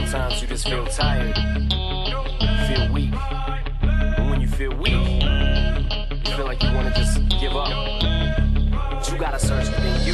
Sometimes you just feel tired, feel weak. And when you feel weak, you feel like you want to just give up. But you gotta search within you.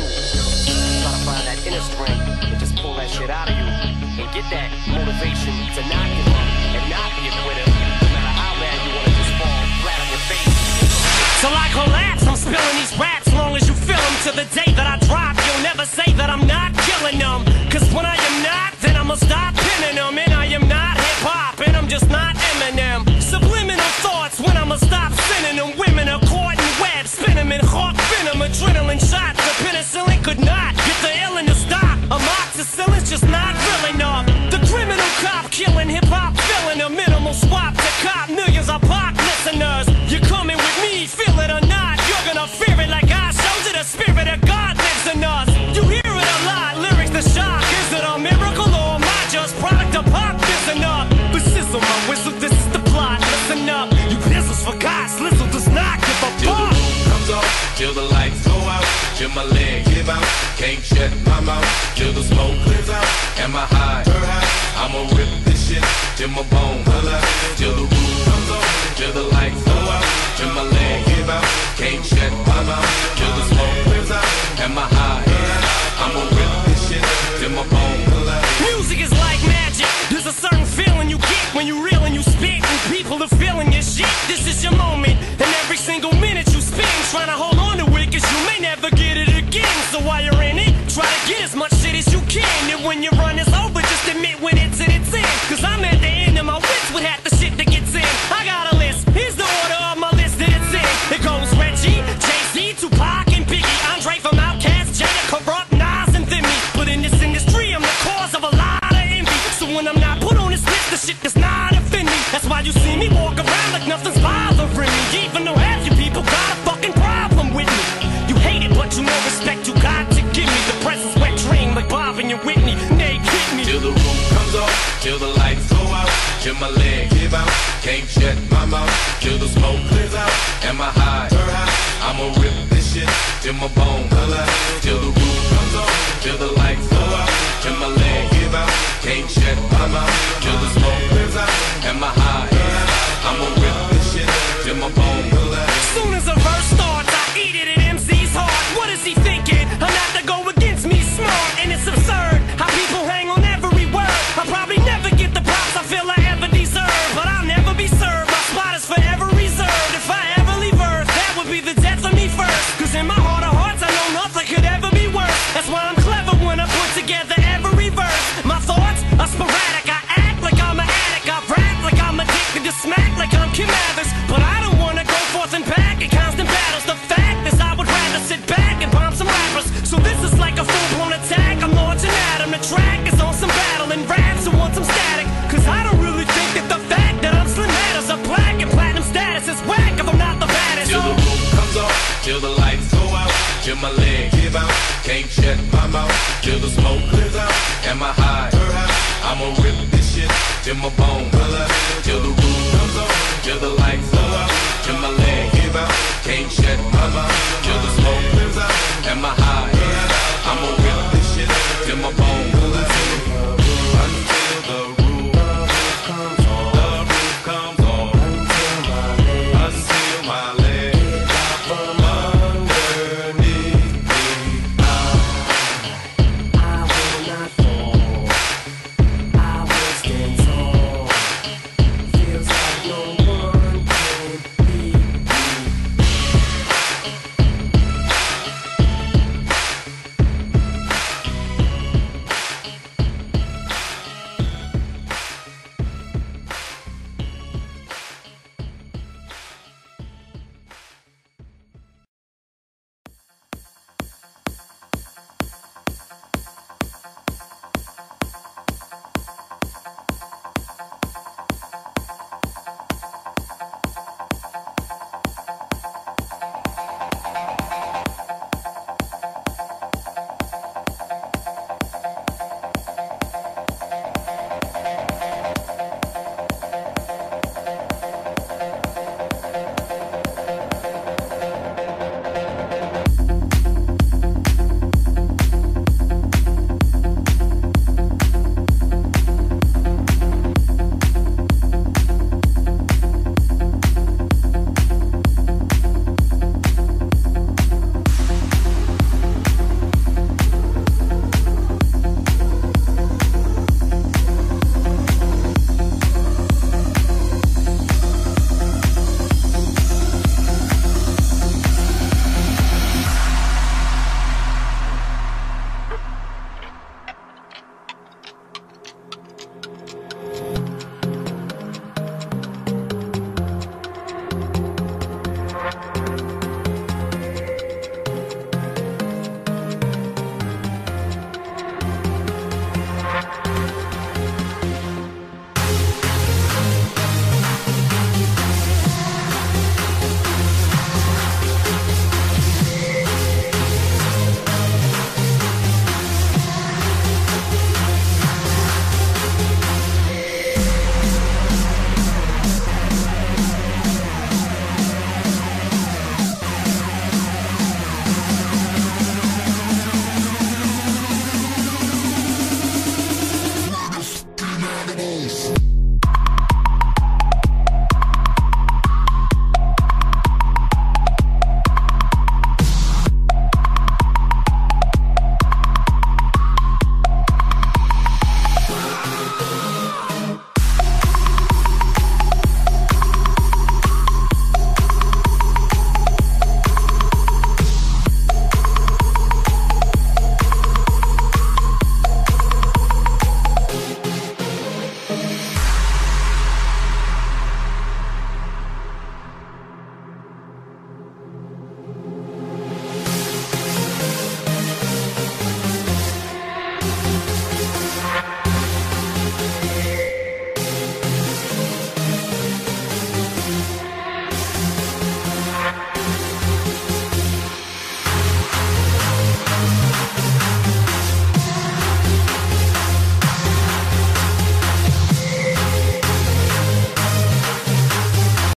Try to find that inner strength and just pull that shit out of you. And get that motivation to not give up and not be a quitter. No matter how bad you want to just fall flat on your face. Till I collapse, I'm spilling these raps. Long as you feel them to the day that I drop. You'll never say that I'm not killing them. Cause when I am not, then I'ma stop pinning them. And I am not hip-hop, and I'm just not Eminem. Subliminal thoughts when I'ma stop sending them. Women are caught in webs, spin them in hawk venom. Adrenaline shots, the penicillin could not get the illin' to stop. Amoxicillin's just not real enough. The criminal cop killing hip-hop, filling a minimal swap to cop millions of pop listeners. You're coming with me, feel it or not. You're gonna fear it like I showed you. The spirit of God lives in us. You hear it a lot, lyrics the shock. Is it a miracle or am I just product of pop? Listen up, but sizzle my whistle, this is the plot. Listen up, you pistols for God, Slizzle does not give a Till fuck. the roof comes off, till the lights go out, till my legs give out, can't shut my mouth, till the smoke clears out. Am I high? I'ma rip this shit till my bones collide. Till the roof comes off, till the lights go out, till my legs give out, can't shut my mouth, till the smoke clears out. Am I high? I'ma rip this shit till my bones collide. Music is like magic. There's a certain feeling you get when you reel and you spit, and people are feeling your shit. This is your moment, and every single minute you spend trying to hold on to it, cause you may never get it again. So while you're in it, try to get as much shit as you can. And when your run is over, just admit when it's in its end. Cause I'm at the end of my wits with half the shit that gets in. I got a list, here's the order of my list that it's in. It goes Reggie, Jay-Z, Tupac, and Biggie, Andre from Outkast, Jada, Corrupt, Nas, and Thimmy. But in this industry, I'm the cause of a lot of envy. So when I'm not put on this list, the shit does not offend me. That's why you see me walk around like nothing's bothering me. Even though half you people got a fucking problem with me. You hate it, but you know respect you got to give me. The press is wet dream like Bob and your Whitney. Nay, kick me. Till the roof comes off, till the lights go out, till my legs give out, can't shut my mouth, till the smoke clears out. Am I high? I'ma rip this shit till my bones collide. Till the roof comes off, till the lights go out, till my legs give out, can't shut my mouth, till the smoke clears out. Am I high? I'ma rip this shit till my bones collide. Soon as a verse starts, I eat it in MC's heart. What is he thinking? I'm not to go against me, smart, and it's absurd how people hang on every word. I'll probably never get the props I feel I ever deserve, but I'll never be served. My spot is forever reserved. If I ever leave Earth, that would be the death of me first. Cause in my heart of hearts, I know nothing could ever be worse. That's why I'm clever when I put together every verse. My thoughts are sporadic. I act like I'm an addict. I rap like I'm addicted to smack like I'm Kim Mathers. But I don't wanna go forth and back in constant battles. The fact is I would rather sit back and bomb some rappers. So this is like a full-blown attack. I'm launching at 'em. The track is on some battle and raps who want some static. Cause I don't really think that the fact that I'm Slim matters. A black and platinum status is whack if I'm not the baddest. Till the roof comes off, till the lights go out, till my legs give out, can't shut my mouth, till the smoke clears out. Am I high? I'ma rip this shit till my bones